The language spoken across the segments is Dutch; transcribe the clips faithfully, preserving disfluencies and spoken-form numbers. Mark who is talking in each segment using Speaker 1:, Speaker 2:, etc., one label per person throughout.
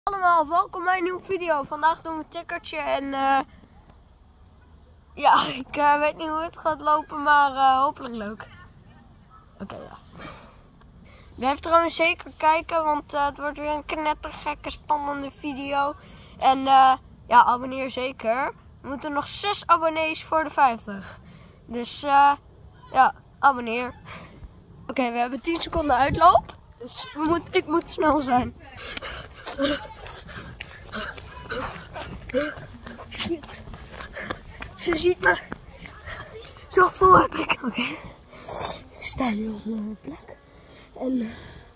Speaker 1: Allemaal, welkom bij een nieuwe video. Vandaag doen we een tikkertje en uh, ja, ik uh, weet niet hoe het gaat lopen, maar uh, hopelijk leuk. Oké, okay, ja. Blijf trouwens zeker kijken, want uh, het wordt weer een knettergekke spannende video. En uh, ja, abonneer zeker. We moeten nog zes abonnees voor de vijftig. Dus uh, ja, abonneer. Oké, okay, we hebben tien seconden uitloop. Dus we moet, ik moet snel zijn. Shit. Ze ziet me. Zo vol heb ik. Oké. Okay. Ik sta nu op mijn plek. En uh,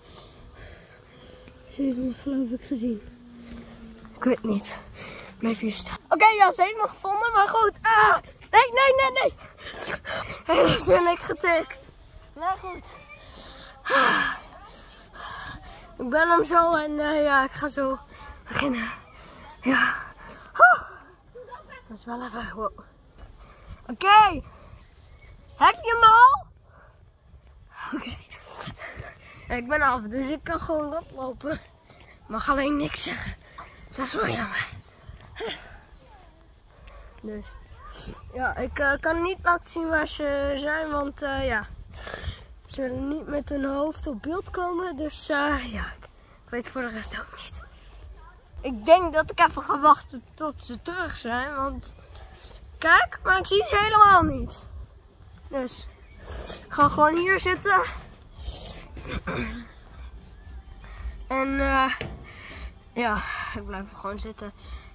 Speaker 1: ze heeft me geloof ik gezien. Ik weet niet. Ik blijf hier staan. Oké, okay, ja, ze heeft me gevonden, maar goed. Ah! Nee, nee, nee, nee. Helaas ben ik getikt. Maar goed. Ah. Ik ben hem zo en uh, ja, ik ga zo beginnen. Ja. Oh. Dat is wel even. Wow. Oké. Okay. Heb je hem al? Oké. Okay. Ik ben af, dus ik kan gewoon rondlopen. Mag alleen niks zeggen. Dat is wel jammer. Dus. Ja, ik uh, kan niet laten zien waar ze zijn, want uh, ja. Ze willen niet met hun hoofd op beeld komen, dus uh, ja, ik weet voor de rest ook niet. Ik denk dat ik even ga wachten tot ze terug zijn, want kijk, maar ik zie ze helemaal niet. Dus ik ga gewoon hier zitten. En uh, ja, ik blijf gewoon zitten.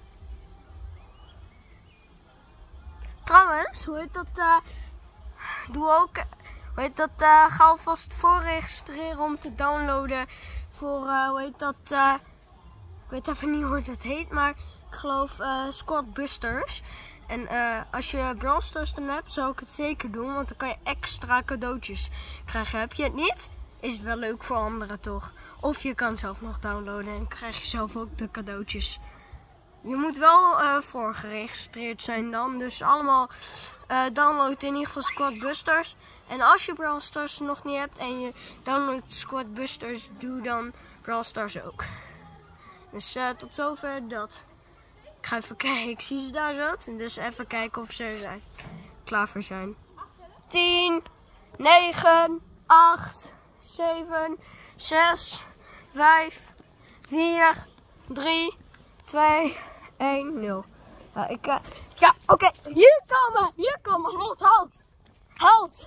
Speaker 1: Trouwens, hoe heet dat? Uh, doe ook... Hoe heet dat, uh, ga alvast voorregistreren om te downloaden voor, uh, hoe heet dat, uh, ik weet even niet hoe het heet, maar ik geloof uh, Squad Busters. En uh, als je Brawl Stars dan hebt, zou ik het zeker doen, want dan kan je extra cadeautjes krijgen. Heb je het niet, is het wel leuk voor anderen toch? Of je kan zelf nog downloaden en krijg je zelf ook de cadeautjes. Je moet wel uh, voorgeregistreerd zijn dan, dus allemaal uh, download in ieder geval Squad Busters. En als je Brawl Stars nog niet hebt en je downloadt Squad Busters, doe dan Brawl Stars ook. Dus uh, tot zover dat. Ik ga even kijken, ik zie ze daar zo. Dus even kijken of ze er zijn. Klaar voor zijn. tien, negen, acht, zeven, zes, vijf, vier, drie, twee, één, nul. Nou, ik, uh, ja, oké, okay. Hier komen, hier komen, halt, halt, halt.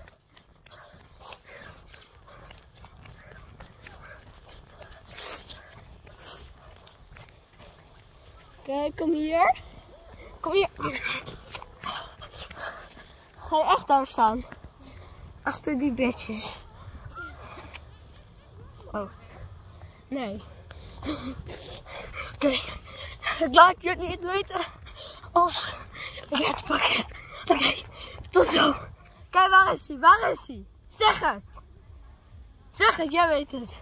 Speaker 1: Kijk, kom hier. Kom hier. Ga je echt daar staan? Achter die bedjes. Oh. Nee. Oké. Okay. Ik laat jullie het weten als ik het pak heb. Oké. Okay. Tot zo. Kijk, waar is hij? Waar is hij? Zeg het. Zeg het, jij weet het.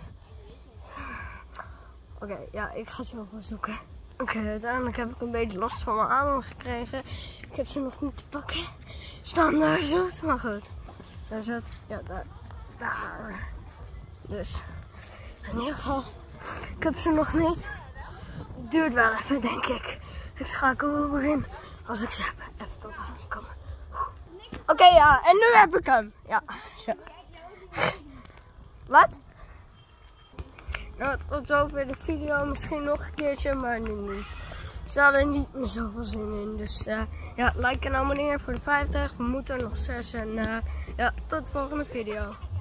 Speaker 1: Oké, okay, ja, ik ga ze wel zoeken. Oké, okay, uiteindelijk heb ik een beetje last van mijn adem gekregen. Ik heb ze nog niet te pakken. Staan daar zo, maar goed. Daar zit, ja, daar, daar. Dus, in ieder geval, ik heb ze nog niet. Het duurt wel even, denk ik. Ik schakel over in als ik ze heb. Even tot aan komen. Oké, okay, ja, en nu heb ik hem. Ja, zo. Wat? Nou, tot zover de video. Misschien nog een keertje, maar nu niet. Ze hadden niet meer zoveel zin in. Dus uh, ja, like en abonneer voor de vijftig. We moeten er nog zes. En uh, ja, tot de volgende video.